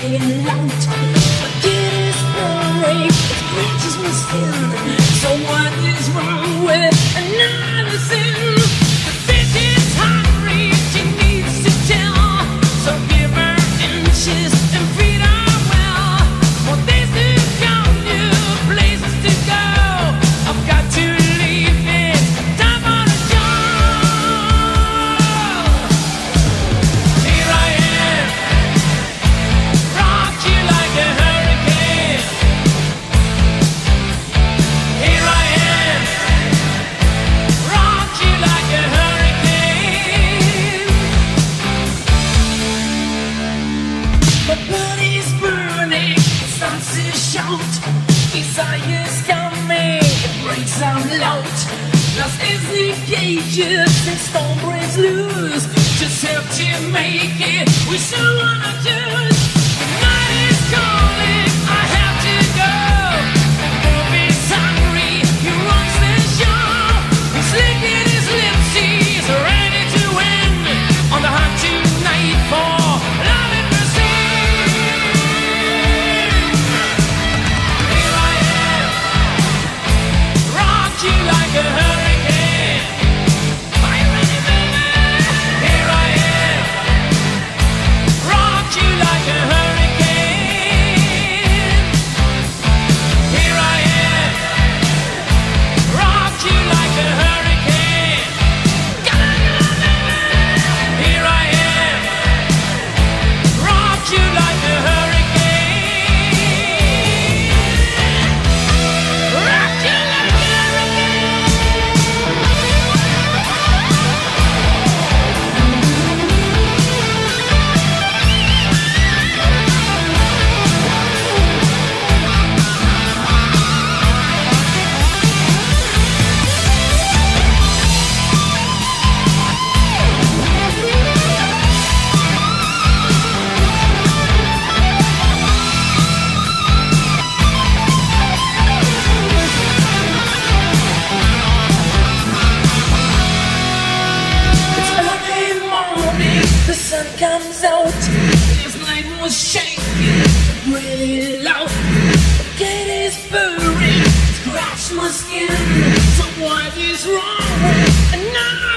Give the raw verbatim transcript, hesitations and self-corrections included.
burning out. Forget his brain, its bridges must end. So what is wrong with another sin? The bitch is hungry, she needs to tell. So give her inches and feed her well. More days to come, new places to go. I've got to leave it, time for the job. Here I am, rock you like a hurricane. Here I am, rock you like a hurricane. My body's burning, it starts to shout. Desire's coming, it breaks out loud. Lost is the cages and storm breaks loose. Just have to make it, we still wanna choose. The night is calling, I have to go. The group is hungry, he runs the show. He's licking his lips, he's ready to win. On the hunt tonight for love and mercy. Here I am, rock you like a hurricane. Are you ready, baby? Here I am, rock you like a hurricane. Here I am, rock you like a hurricane. Come on, come on, baby. Here I am, rock you like a hurricane. Rock you like a hurricane. It's early morning, the sun comes out. This night was shaking, really loud. The gate is burning, scratch my skin. So what is wrong with another